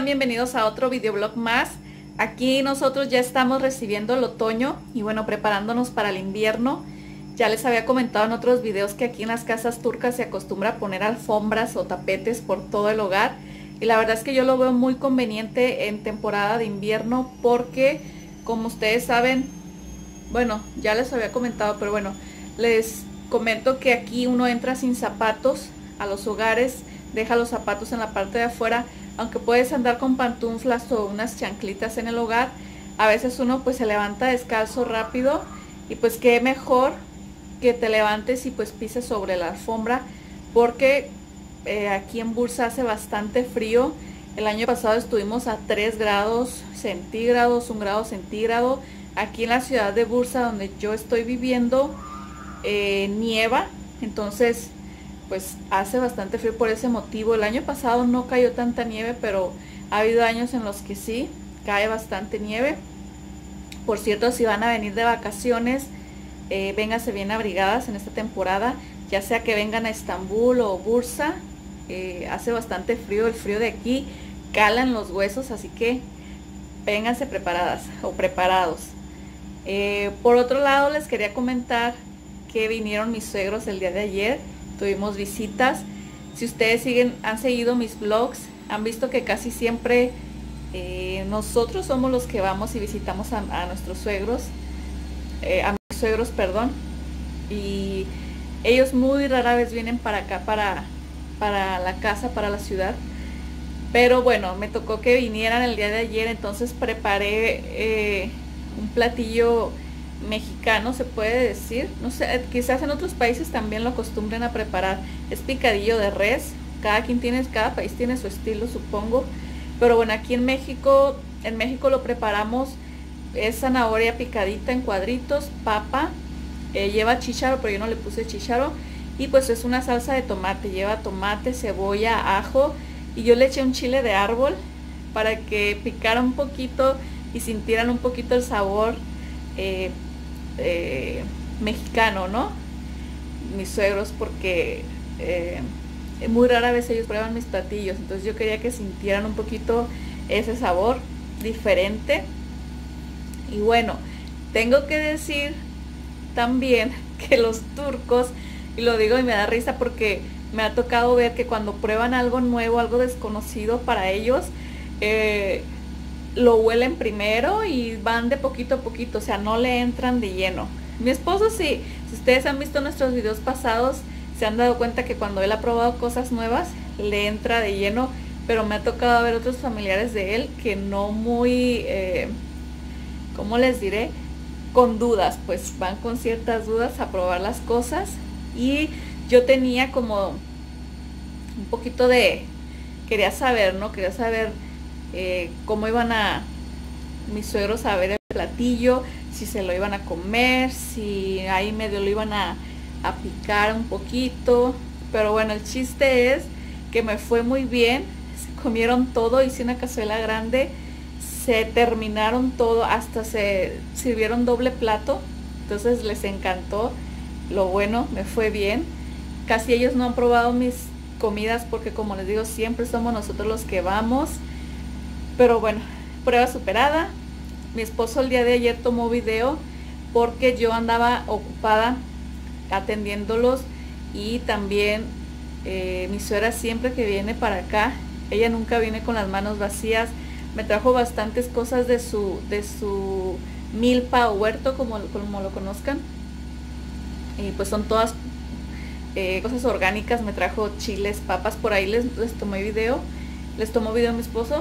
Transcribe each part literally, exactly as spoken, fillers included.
Bienvenidos a otro videoblog más. Aquí nosotros ya estamos recibiendo el otoño y bueno, preparándonos para el invierno. Ya les había comentado en otros videos que aquí en las casas turcas se acostumbra a poner alfombras o tapetes por todo el hogar. Y la verdad es que yo lo veo muy conveniente en temporada de invierno porque, como ustedes saben, bueno, ya les había comentado, pero bueno, les comento que aquí uno entra sin zapatos a los hogares, deja los zapatos en la parte de afuera. Aunque puedes andar con pantuflas o unas chanclitas en el hogar, a veces uno pues se levanta descalzo rápido y pues qué mejor que te levantes y pues pises sobre la alfombra, porque eh, aquí en Bursa hace bastante frío. El año pasado estuvimos a tres grados centígrados, un grado centígrado. Aquí en la ciudad de Bursa, donde yo estoy viviendo, eh, nieva, entonces pues hace bastante frío por ese motivo. El año pasado no cayó tanta nieve, pero ha habido años en los que sí, cae bastante nieve. Por cierto, si van a venir de vacaciones, eh, vénganse bien abrigadas en esta temporada, ya sea que vengan a Estambul o Bursa. Eh, hace bastante frío, el frío de aquí cala en los huesos, así que vénganse preparadas o preparados. Eh, por otro lado, les quería comentar que vinieron mis suegros el día de ayer. Tuvimos visitas. Si ustedes siguen, han seguido mis vlogs, han visto que casi siempre eh, nosotros somos los que vamos y visitamos a, a nuestros suegros, eh, a mis suegros, perdón. Y ellos muy rara vez vienen para acá, para, para la casa, para la ciudad. Pero bueno, me tocó que vinieran el día de ayer, entonces preparé eh, un platillo mexicano, se puede decir, no sé, quizás en otros países también lo acostumbren a preparar. Es picadillo de res, cada quien tiene, cada país tiene su estilo, supongo, pero bueno, aquí en México, en México lo preparamos, es zanahoria picadita en cuadritos, papa, eh, lleva chícharo, pero yo no le puse chícharo, y pues es una salsa de tomate, lleva tomate, cebolla, ajo, y yo le eché un chile de árbol para que picara un poquito y sintieran un poquito el sabor eh, Eh, mexicano, ¿no? Mis suegros, porque eh, muy rara vez ellos prueban mis platillos, entonces yo quería que sintieran un poquito ese sabor diferente. Y bueno, tengo que decir también que los turcos, y lo digo y me da risa porque me ha tocado ver que cuando prueban algo nuevo, algo desconocido para ellos, eh, lo huelen primero y van de poquito a poquito, o sea, no le entran de lleno. Mi esposo sí, si ustedes han visto nuestros videos pasados, se han dado cuenta que cuando él ha probado cosas nuevas, le entra de lleno, pero me ha tocado ver otros familiares de él que no muy, eh, ¿cómo les diré? Con dudas, pues van con ciertas dudas a probar las cosas. Y yo tenía como un poquito de, quería saber, ¿no? Quería saber Eh, cómo iban a mis suegros a ver el platillo, si se lo iban a comer, si ahí medio lo iban a, a picar un poquito. Pero bueno, el chiste es que me fue muy bien, se comieron todo, hice una cazuela grande, se terminaron todo, hasta se sirvieron doble plato, entonces les encantó. Lo bueno, me fue bien. Casi ellos no han probado mis comidas porque, como les digo, siempre somos nosotros los que vamos. Pero bueno, prueba superada. Mi esposo el día de ayer tomó video porque yo andaba ocupada atendiéndolos, y también eh, mi suegra siempre que viene para acá, ella nunca viene con las manos vacías. Me trajo bastantes cosas de su, de su milpa o huerto, como, como lo conozcan, y pues son todas eh, cosas orgánicas. Me trajo chiles, papas, por ahí les, les tomé video, les tomó video a mi esposo.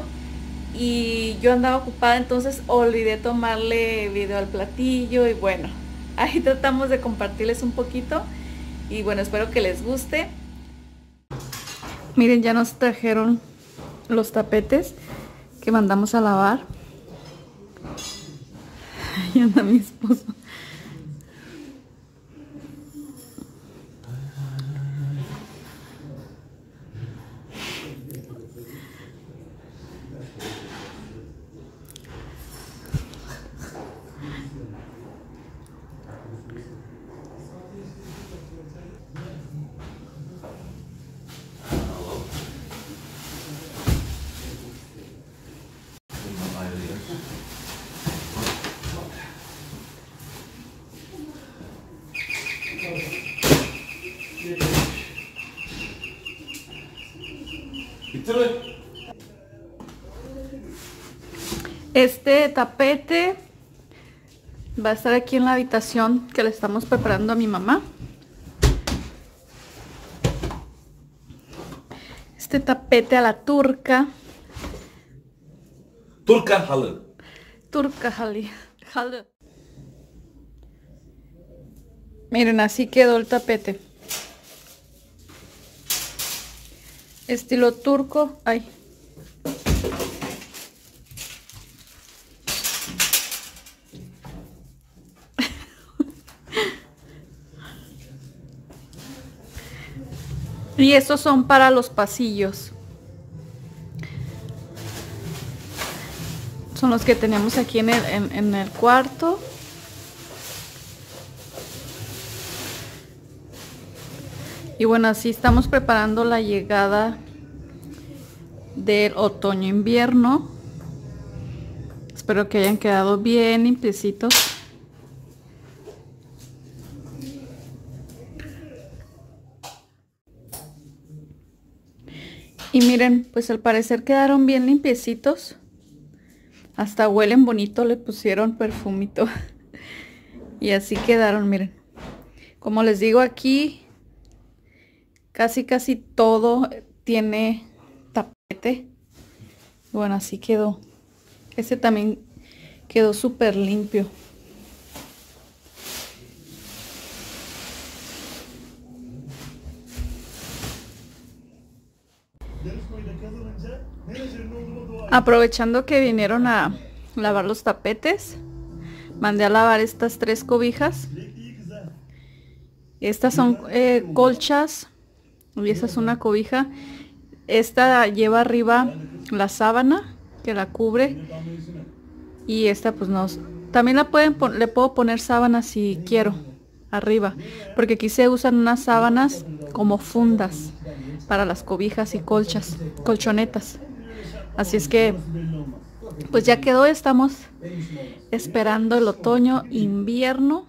Y yo andaba ocupada, entonces olvidé tomarle video al platillo. Y bueno, ahí tratamos de compartirles un poquito. Y bueno, espero que les guste. Miren, ya nos trajeron los tapetes que mandamos a lavar. Ahí anda mi esposo. Este tapete va a estar aquí en la habitación que le estamos preparando a mi mamá. Este tapete a la turca. Turka halı. Turka halı. Halı. Miren, así quedó el tapete. Estilo turco. Ay. Y estos son para los pasillos. Son los que tenemos aquí en el, en, en el cuarto. Y bueno, así estamos preparando la llegada del otoño-invierno. Espero que hayan quedado bien limpiecitos. Y miren, pues al parecer quedaron bien limpiecitos. Hasta huelen bonito, le pusieron perfumito. Y así quedaron, miren. Como les digo, aquí casi casi todo tiene tapete. Bueno, así quedó. Este también quedó súper limpio. Aprovechando que vinieron a lavar los tapetes, mandé a lavar estas tres cobijas. Estas son eh, colchas y esta es una cobija. Esta lleva arriba la sábana que la cubre y esta pues no. También la pueden le puedo poner sábanas si quiero arriba, porque aquí se usan unas sábanas como fundas para las cobijas y colchas, colchonetas. Así es que pues ya quedó, estamos esperando el otoño, invierno.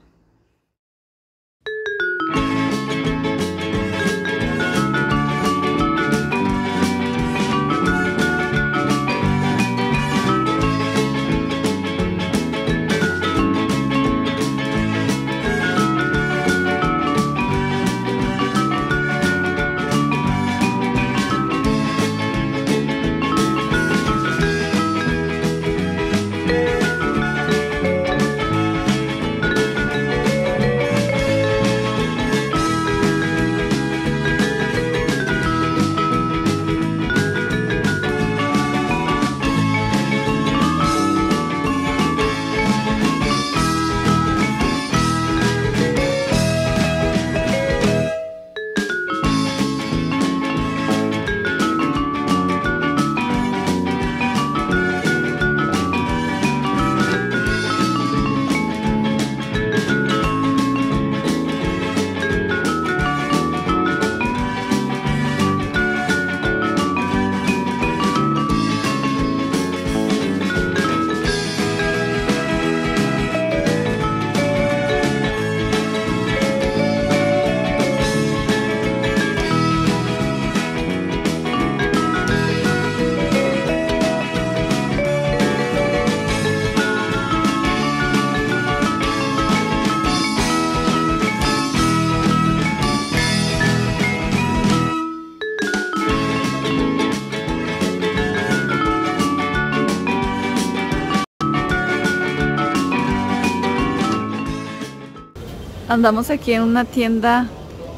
Andamos aquí en una tienda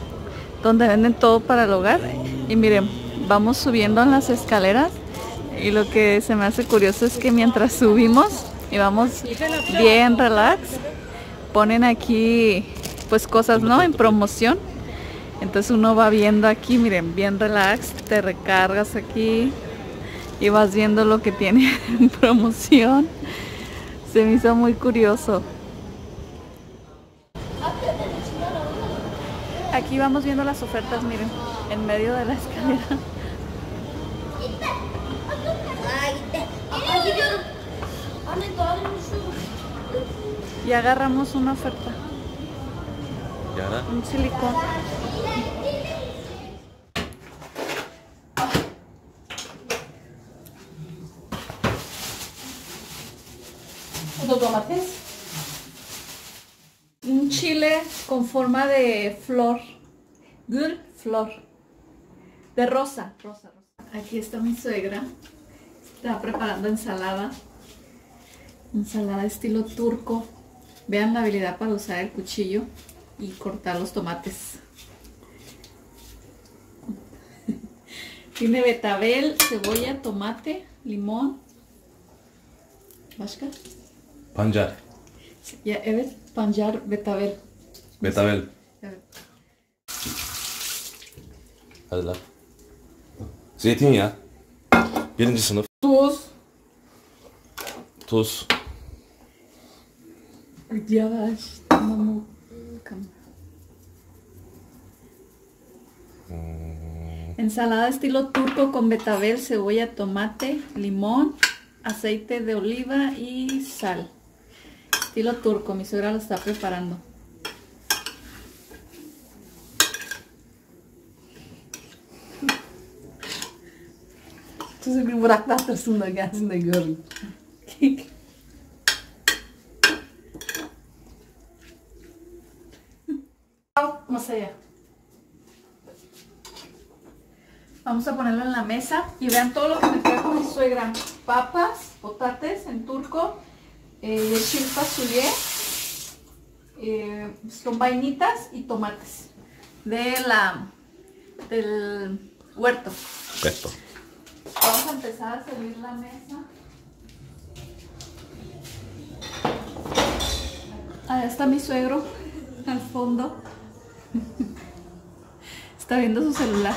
donde venden todo para el hogar y miren, vamos subiendo en las escaleras y lo que se me hace curioso es que mientras subimos y vamos bien relax, ponen aquí pues cosas, ¿no?, en promoción. Entonces uno va viendo aquí, miren, bien relax, te recargas aquí y vas viendo lo que tiene en promoción. Se me hizo muy curioso. Aquí vamos viendo las ofertas, miren, en medio de la escalera. Y agarramos una oferta. Un silicón. forma de flor. Gül, flor. De rosa. Rosa, rosa. Aquí está mi suegra. Está preparando ensalada. Ensalada estilo turco. Vean la habilidad para usar el cuchillo y cortar los tomates. Tiene betabel, cebolla, tomate, limón. Başka? Pancar. Ya, evet, pancar, betabel. Betabel. Evet. Hadi lan. Zeytinyağı. Birinci sınıf. Tuz. Tuz. Yavaş. Tamam. Ensalada estilo turco con betabel, cebolla, tomate, limón, aceite de oliva y sal. Estilo turco, mi suegra lo está preparando. Tuzu bir bıraklattırsın da gelsin de görün. Al masaya. Vamos a ponerlo en la mesa y vean todo lo que me trajo mi suegra. Papas, potates en turco, eh, yeşil fasulye, eh, son vainitas y tomates de la, del huerto. Beto. Vamos a empezar a servir la mesa. Allá está mi suegro al fondo. Está viendo su celular.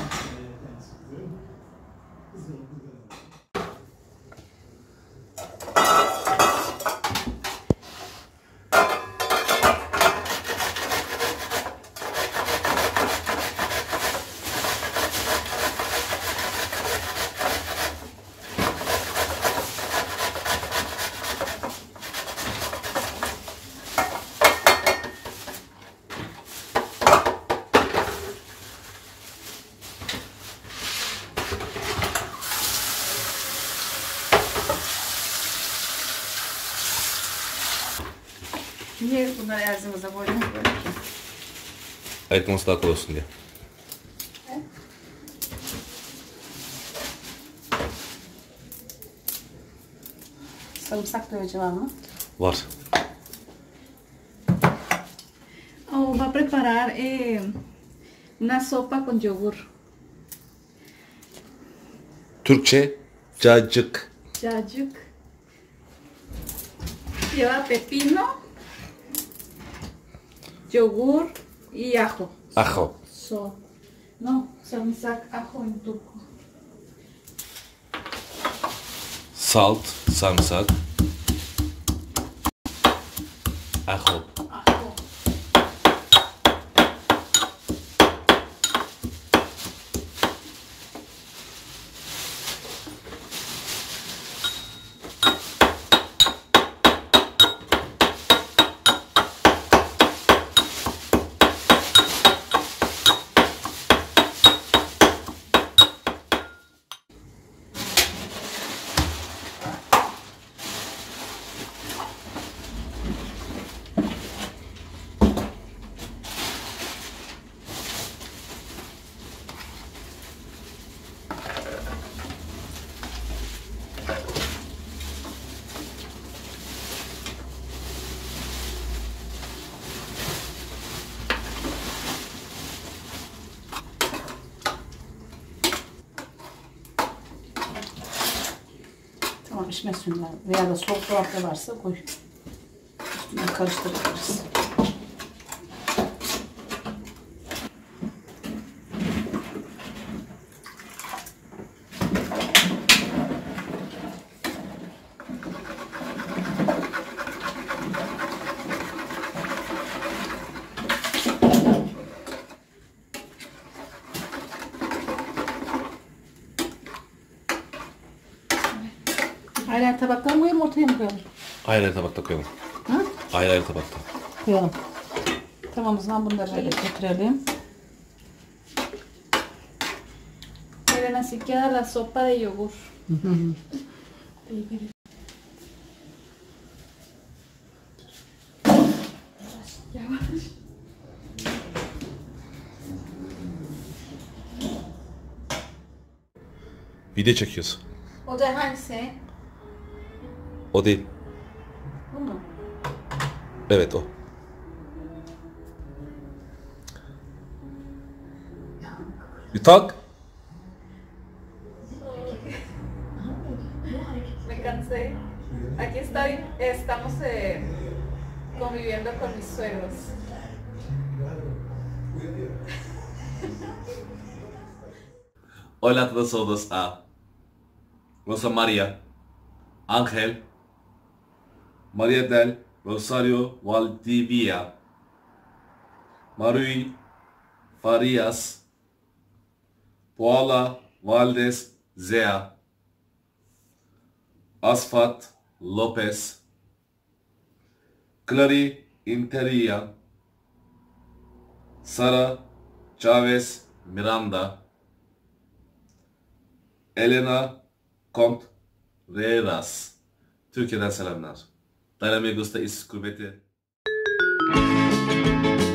Niye bunları ağzımıza koydun böyle ki? Ayıklaması daha kolay olsun diye. Sarımsak döveci var mı? Var. Oh, va a preparar eh, una sopa con yogur. Türkçe cacık. Cacık. Lleva pepino, yogur y ajo. Ajo. So, no, sarımsak, ajo en turco. Salt, sarımsak. Ajo. Ajo. Tamam, pişmesinler. Veya da soğuk dolapta varsa koy. Üstüne karıştırırız. Ayrı ayrı tabaktan koyalım, ortaya mı koyalım? Ayrı ayrı tabakta koyalım. Ha? Ayrı ayrı tabakta. Koyalım. Tamam, o zaman bunu da böyle getirelim. Miren, así queda la sopa de yogur. Yavaş. Video çekiyoruz. O da hangisi? O değil. Bu mu? Evet o. You talk? Me cansé. Aquí está, estamos eh, conviviendo con mis suegros. Hola a todos a Rosa María, Ángel, María del Rosario Valdivia, Marui Farias, Paula Valdez Zea, Asfat López, Clary Interia, Sara Chávez Miranda, Elena Contreras. Türkiye'den selamlar. Dayanamaya Gusta İş Kuvveti.